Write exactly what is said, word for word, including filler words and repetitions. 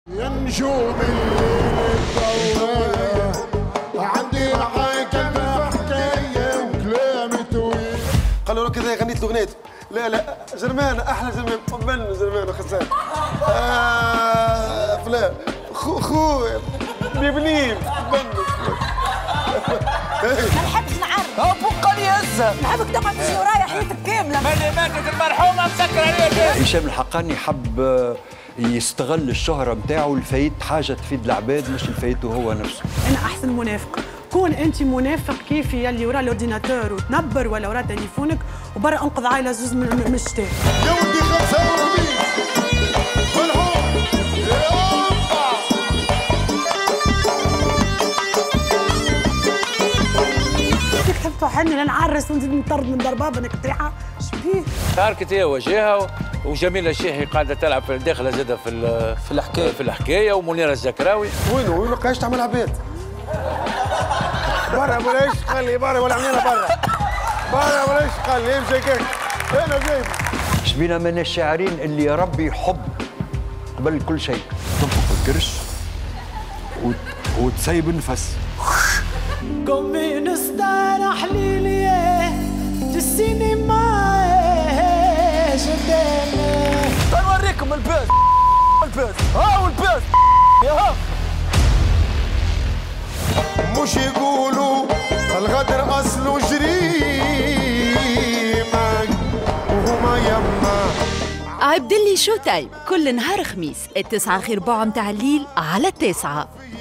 يا نجوم الليل الضوية عندي معاك ألف حكاية وكلام طويل. قالوا له كذا غنيت له غنيت لا لا جرمانة أحلى جرمان قبل جرمانة خسارة آه فلان خو خو بنين ما نحبش نعرف بقى لي هزه نحبك تقعد تمشي ورايا حياتك كامله. ملي ماتت المرحومه مسكر عليها. هشام الحقاني حب يستغل الشهرة نتاعو لفايت حاجة تفيد العباد مش لفايته هو نفسه. أنا أحسن منافق، كون أنت منافق كيفي يلي ورا الأورديناتور وتنبر ولا ورا تليفونك وبرا أنقذ عائلة زوز من الشتاء. يا ودي خمسة وخميس والهون يا أمبا. فيك تحب تحني لا نعرس ونزيد نطرد من دار بابا أنك تريحة شبيه. تاركت هي وجهها وجميلة الشيحي قاعدة تلعب في داخلة زادة في في الحكاية في الحكاية ومنيرة الزكراوي. وينو وين ما بقاش تعمل عباد برا بلاش خلي برا ولا عملنا برا برا بلاش خلي امشي كيك انا جايب. شبينا من الشاعرين اللي يا ربي حب قبل كل شيء. تنفخ الكرش وت... وتسيب النفس. قومي نستريح ليلي تسيني معايا جداني. نوريكم البيت البيت ها والبيت يا ها. مش يقولوا الغدر أصله جريمة وهما يما. عبد اللي شو تايم كل نهار خميس التسعة خير ربع متاع الليل على التاسعة.